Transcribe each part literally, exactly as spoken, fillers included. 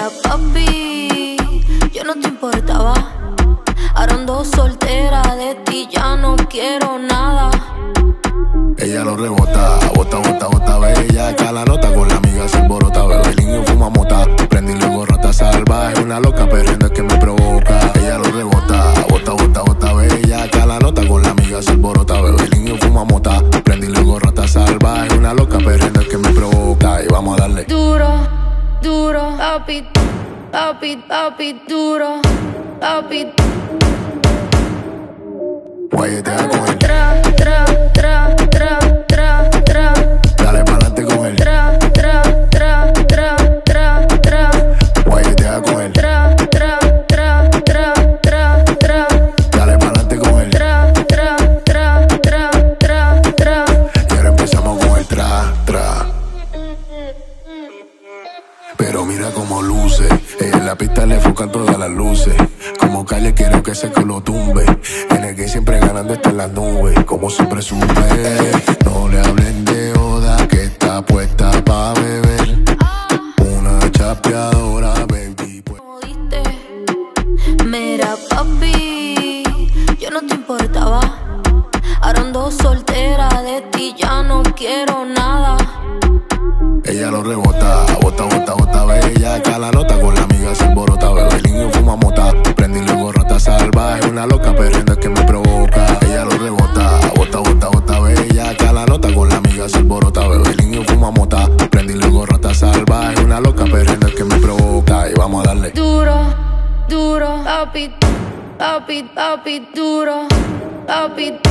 Mira, papi, yo no te importaba. Ahora ando soltera, de ti ya no quiero nada. Ella lo rebota, bota, bota, bota, bella. Acá la nota con la amiga se alborota. Bebe niño fuma mota, prende y luego rata salvaje. Una loca perdiendo es que me provoca. Ella lo rebota, bota, bota, bota, bella. Acá la nota con la amiga se alborota. Bebe niño fuma mota, prende y luego rata salvaje. Una loca perdiendo es que me provoca. Y vamos a darle duro, duro, papi, papi, papi, duro, papi. Guayetea con él. Tra, tra, tra, tra, tra, tra. Dale pa'lante con él. Tra, tra, tra, tra, tra, tra. Guayetea con él. Tra, tra, tra, tra, tra, tra. Dale pa'lante con él. Tra, tra, tra, tra, tra, tra. Y ahora empezamos con el tra, tra. Pero mira cómo luce. Ella en la pista le enfocan todas las luces. Como calle quiero que ese culo tumbe. En el que siempre ganando está en las nubes. Como siempre sube. No le hablen de Oda que está puesta pa' beber. Una chapeadora, baby. Pues. Mira, papi, yo no te importaba. Ahora ando soltera, de ti ya no quiero nada. Ella lo rebota, bota, bota, bota, bella. Acá la nota con la amiga se alborota. Bebe niño fuma mota, prende y luego rata salvaje. Una loca perdiendo es que me provoca. Ella lo rebota, bota, bota, bota, bella. Acá la nota con la amiga se alborota. Bebe niño fuma mota, prende y luego rata salvaje. Una loca perdiendo es que me provoca. Y vamos a darle duro, duro, papi, papi, papi, duro, papi.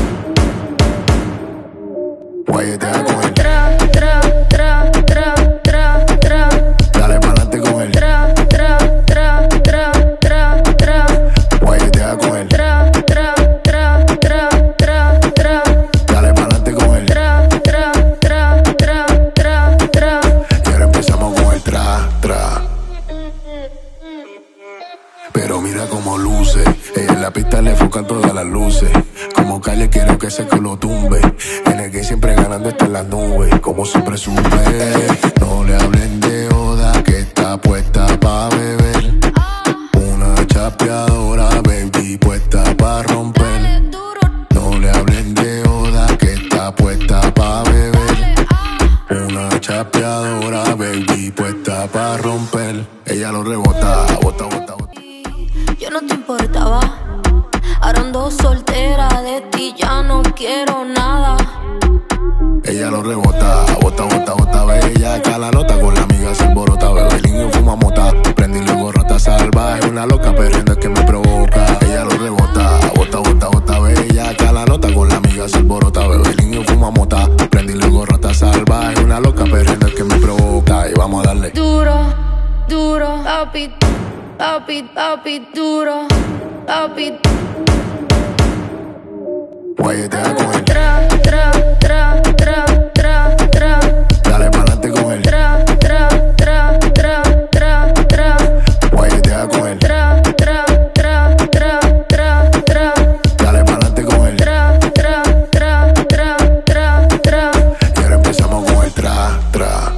Guayetea con él. Tra, tra, tra, tra, tra, tra. Dale pa'lante con él. Tra, tra, tra, tra, tra, tra. Guayetea con él. Tra, tra, tra, tra, tra, tra. Dale pa'lante con él. Tra, tra, tra, tra, tra, tra. Y ahora empezamos con el tra, tra. Pero mira cómo luce. Ella en la pista le enfocan todas las luces. Como calle quiero que ese culo tumbe. En el que siempre ganando está en las nubes. Como siempre sube. No le hablen de Oda que está puesta pa' beber. Una chapeadora, baby, puesta pa' romper. No le hablen de Oda que está puesta pa' beber. Una chapeadora, baby, puesta pa' romper. Ella lo rebota, bota, bota, bota. Yo no te importaba. Ahora ando soltera, de ti ya no quiero nada. Ella lo rebota, bota, bota, bota, bella. Acá la nota con la amiga se alborota. Bebe niño fuma mota, prende y luego rata salvaje. Una loca perdiendo es que me provoca. Ella lo rebota, bota, bota, bota, bella. Acá la nota con la amiga se alborota. Bebe niño fuma mota, prende y luego rata salvaje. Una loca perdiendo es que me provoca. Y vamos a darle duro, duro, papi, papi, papi, duro, papi. guayetea con él. Tra, tra, tra, tra, tra, tra. Dale pa'lante con él. Tra, tra, tra, tra, tra, tra. Guayetea con él. Tra, tra, tra, tra, tra, tra. Dale pa'lante con él. Tra, tra, tra, tra, tra, tra. Y ahora empezamos con el tra, tra.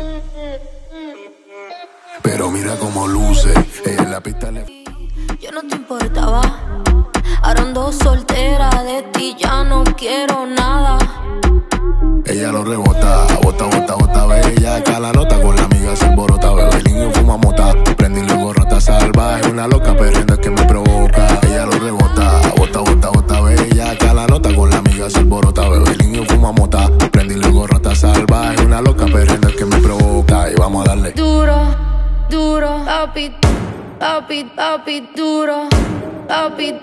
Pero mira cómo luce. Ella en la pista le... Yo no te importaba. Ahora ando soltera, de ti ya no quiero nada. Ella lo rebota, bota, bota, bota, bella. Acá la nota con la amiga se alborota. Bebe niño fuma mota, prende y luego rata salvaje. Una loca perdiendo es que me provoca. Ella lo rebota, bota, bota, bota, bella. Acá la nota con la amiga se alborota. Bebe niño fuma mota, prende y luego rata salvaje. Una loca perdiendo es que me provoca. Y vamos a darle duro, duro, papi, papi, papi, duro, papi.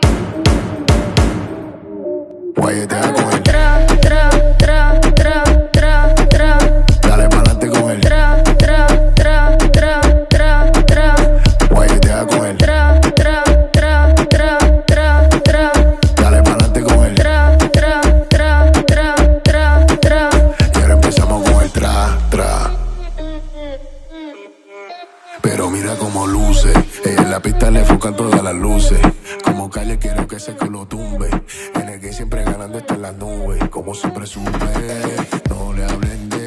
guayetea con él. Tra, tra, tra, tra, tra, tra. Dale pa'lante con él. Tra, tra, tra, tra, tra, tra. Guayetea con él. Tra, tra, tra, tra, tra, tra. Dale pa'lante con él. Tra, tra, tra, tra, tra, tra. Y ahora empezamos con el tra, tra. Pero mira cómo luce. Ella en la pista le enfocan todas las luces. Como calle quiero que ese culo tumbe. En el que siempre ganando está en las nubes. Como siempre sube. No le hablen de